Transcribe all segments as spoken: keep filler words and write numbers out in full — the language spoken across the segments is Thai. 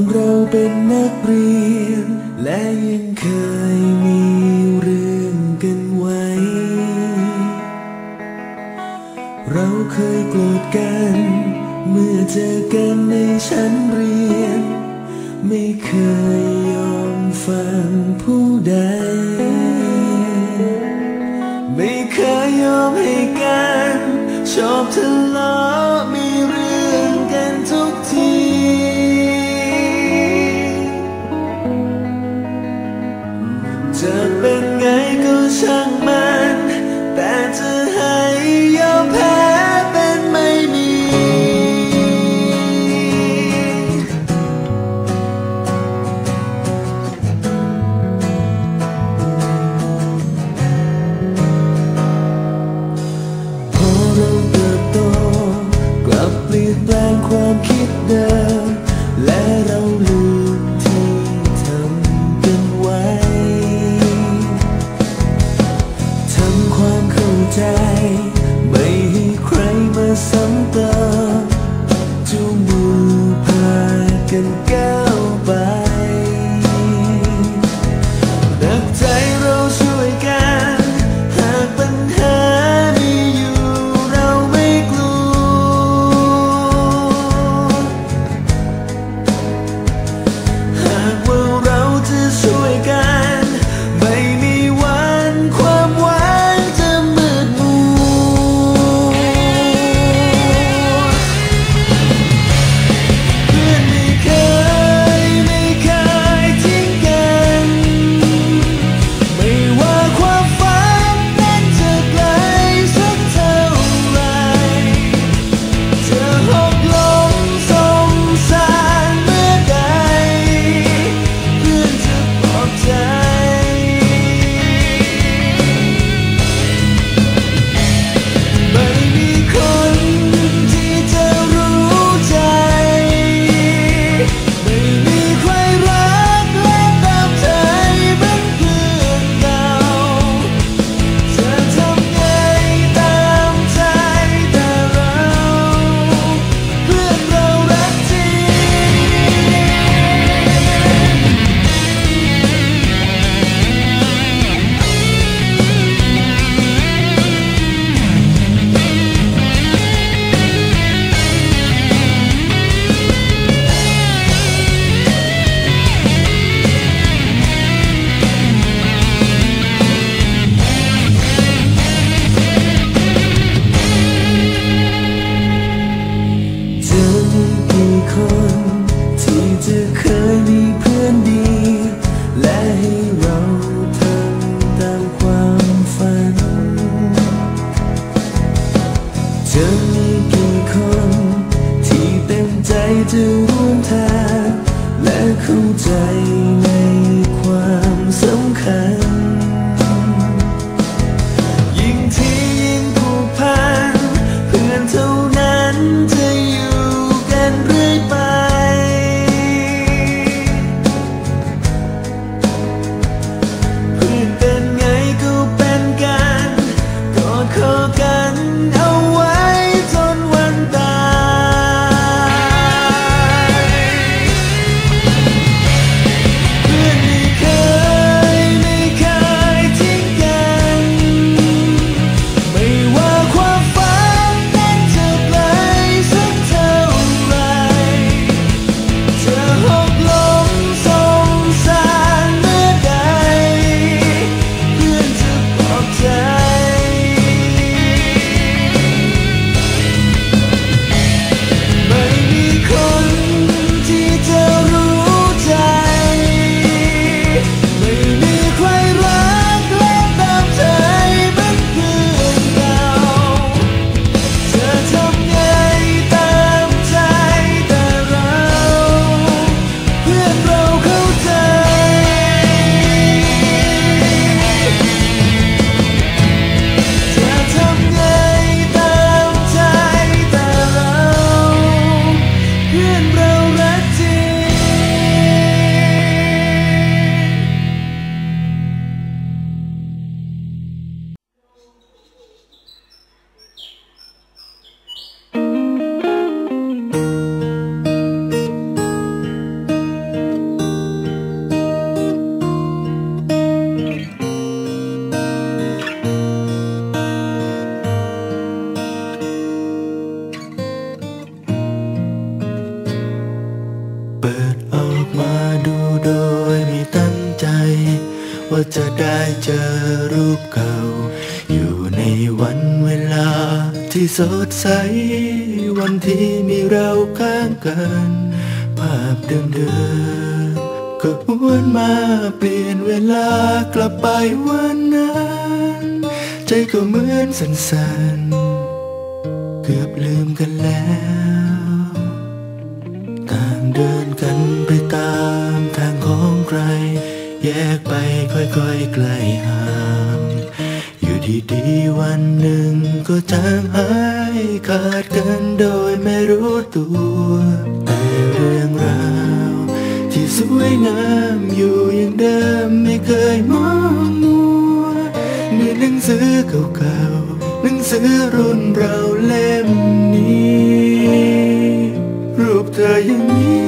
เราเป็นนักเรียนและยังเคยมีเรื่องกันไว้เราเคยโกรธกันเมื่อเจอกันในชั้นเรียนไม่เคยยอมฟังผู้ใดไม่เคยยอมให้กันชอบทะเลาะมีเรื่องกันทุกทีจะเป็นไงก็ช่างมันแต่จะให้ยอมแพ้เป็นไม่มีพอเราเติบโตกลับเปลี่ยนแปลงความคิดเดิมและเราลืมที่ทำกันไว้ทำความเข้าใจไม่ให้ใครมาซ้ำเติมจูงมือพากันก้าวไปนักใจเราช่วยกันหากปัญหามีอยู่เราไม่กลัวหากว่าเราจะช่วยกันไม่มีวันความหวังจะมืดมัวเพื่อนไม่เคยไม่เคยทิ้งกันไม่ว่าความฝันนั้นจะไกลสักเท่าไรจะหกล้มสงสารเมื่อใดเพื่อนจะปลอบใจไม่มีคนที่จะรู้ใจไม่มีใครรักและตามใจเหมือนเพื่อนเราจะทำไงตามใจแต่เราเพื่อนเรารักจริงจะมีกี่คนที่จะเคยมีเพื่อนดีและให้เราทำตามความฝันจะมีกี่คนที่เต็มใจจะร่วมทางและเข้าใจในความสำคัญยิ่งที่ยิ่งผูกพันเพื่อนเท่านั้นจะอยู่กันเรื่อยไปเพื่อนเป็นไงก็เป็นกันกอดคอกันเอาไว้จนวันตายเพื่อนไม่เคยไม่เคยทิ้งกันไม่ว่าความฝันนั้นจะไกลสักเท่าไรจะหกล้มสงสารเมื่อใดเพื่อนจะปลอบใจไม่มีคนที่จะรู้ใจไม่มีใครรักและตามใจเหมือนเพื่อนเราจะทำไงตามใจแต่เราเพื่อนเราเข้าใจจะทำไงตามใจแต่เราเพื่อนเรารักจริงเว่าจะได้เจอรูปเก่าอยู่ในวันเวลาที่สดใสวันที่มีเราข้างกันภาพเดิมๆก็หวนมาเปลี่ยนเวลากลับไปวันนั้นใจก็เหมือนสั่นๆเกือบลืมกันแล้วต่างเดินกันไปตามทางของใครแยกไปค่อยๆไกลห่างอยู่ดีๆวันหนึ่งก็จางหายขาดกันโดยไม่รู้ตัวแต่เรื่องราวที่สวยงามอยู่อย่างเดิมไม่เคยมองมัวในหนังสือเก่าๆหนังสือรุ่นเราเล่มนี้รูปเธอยังมี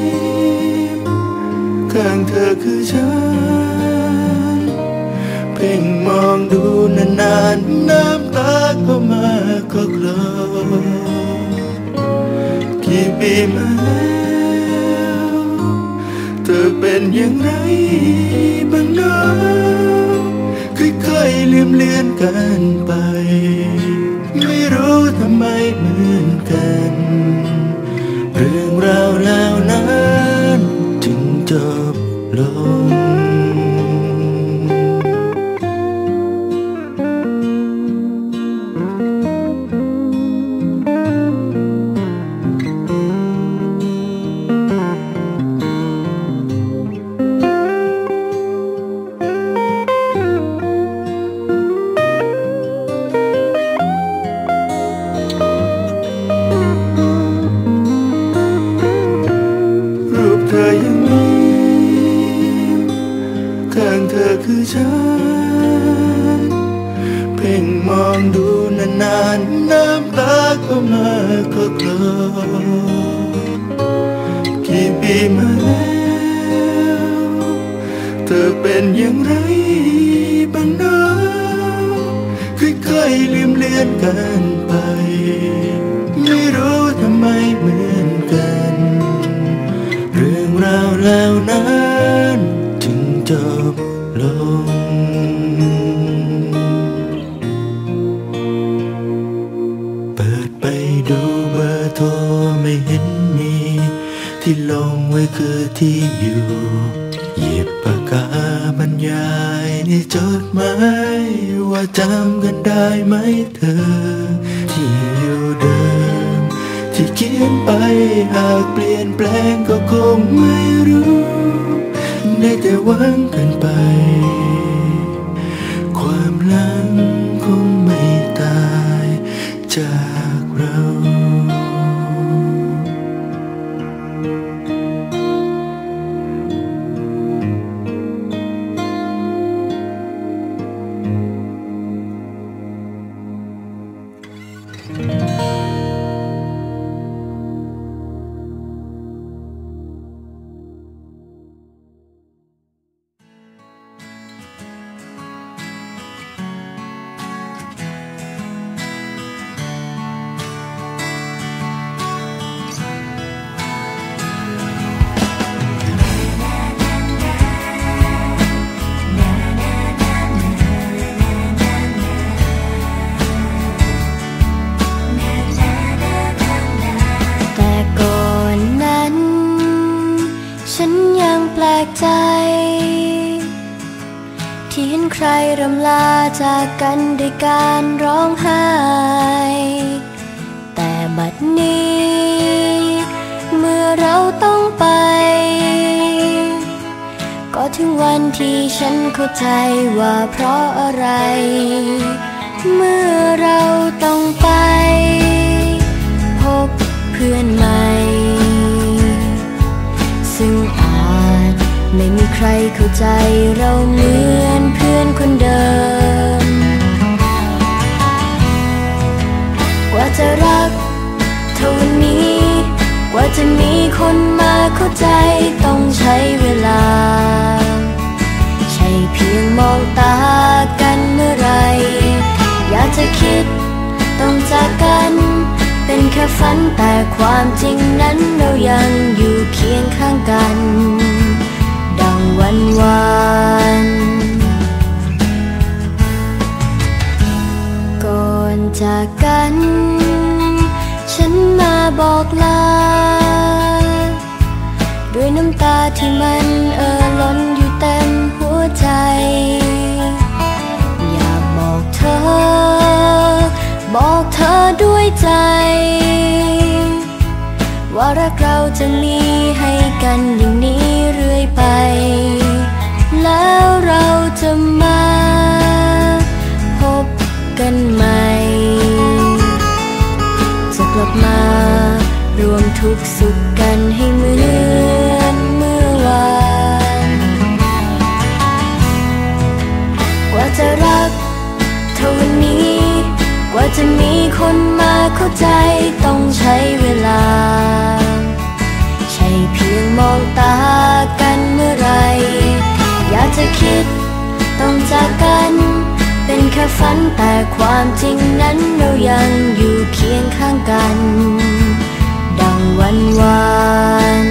ข้างเธอคือฉันเพ่งมองดูนานๆน้ำตาก็มาก็คลอกี่ปีมาแล้วเธอเป็นอย่างไรบ้างนะค่อยๆลืมเลือนกันไปไม่รู้ทำไมเหมือนกันเรื่องราวแล้วนั้นจึงจบลงเธอยังมีข้างเธอคือฉันเพ่งมองดูนานๆน้ำตาก็มาก็คลอกี่ปีมาแล้วเธอเป็นอย่างไรบ้างนะค่อยๆลืมเลือนกันไปไม่รู้ทำไมเหมือนกันเรื่องราวแล้วนั้นจึงจบลงเปิดไปดูเบอร์โทรไม่เห็นมีที่ลงไว้คือที่อยู่หยิบปากกาบรรยายในจดหมายว่าจำกันได้ไหมเธอที่อยู่เดิมที่เขียนไปหากเปลี่ยนแปลงก็คงไม่รู้ได้แต่หวังกันไปความหลังคงไม่ตายจากเรา ที่เห็นใครรำลาจากกันด้วยการร้องไห้แต่บัดนี้เมื่อเราต้องไปก็ถึงวันที่ฉันเข้าใจว่าเพราะอะไรเมื่อเราต้องไปพบเพื่อนใหม่ซึ่งอาจไม่มีใครเข้าใจเราเหมือนเพื่อนคนเดิมกว่าจะรักเท่านี้กว่าจะมีคนมาเข้าใจต้องใช้เวลาใช่เพียงมองตากันเมื่อไรอยากจะคิดต้องจากกันเป็นแค่ฝันแต่ความจริงนั้นเรายังอยู่เคียงข้างกันดังวันวานว่ารักเราจะมีให้กันอย่างนี้เรื่อยไปแล้วเราจะมาพบกันใหม่จะกลับมารวมทุกข์สุขกันให้เหมือนเมื่อวานกว่าจะรักเท่านี้กว่าจะมีคนมาเข้าใจต้องใช้เวลาใช่เพียงมองตากันเมื่อไรอยากจะคิดต้องจากกันเป็นแค่ฝันแต่ความจริงนั้นเรายังอยู่เคียงข้างกันดังวันวาน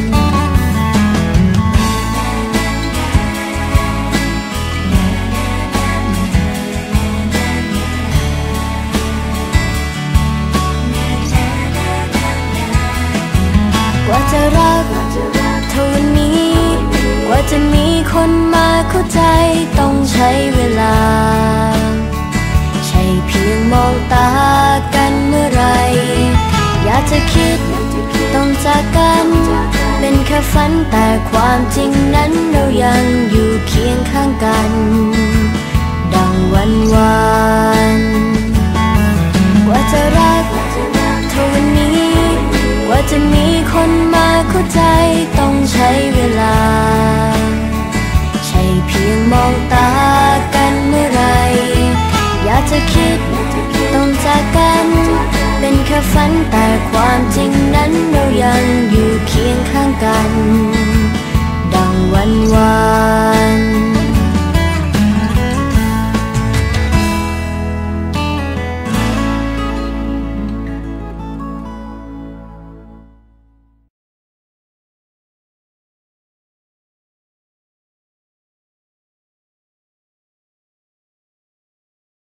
กว่าจะรักเท่านี้กว่าจะมีคนมาเข้าใจต้องใช้เวลาใช่เพียงมองตากันเมื่อไรอยากจะคิดต้องจากกันเป็นแค่ฝันแต่ความจริงนั้นเรายังอยู่เคียงข้างกันดังวันวานกว่าจะรักเท่านี้กว่าจะมีคนมาเข้าใจต้องใช้เวลาใช่เพียงมองตากันเมื่อไรอยากจะคิดต้องจากกันเป็นแค่ฝันแต่ความจริงนั้นเรายังอยู่เคียงข้างกันดังวันวาน